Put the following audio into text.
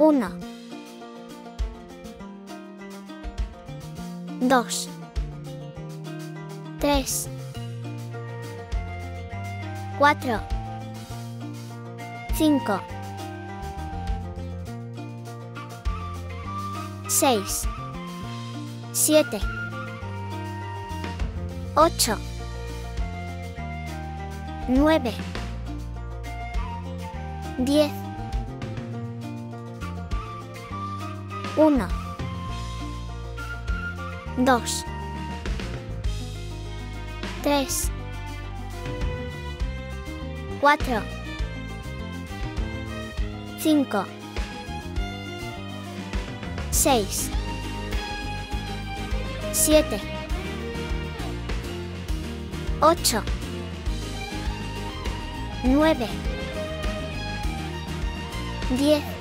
1, 2, 3, 4, 5, 6, 7, 8, 9, 10, 1, 2, 3, 4, 5, 6, 7, 8, 9, 10,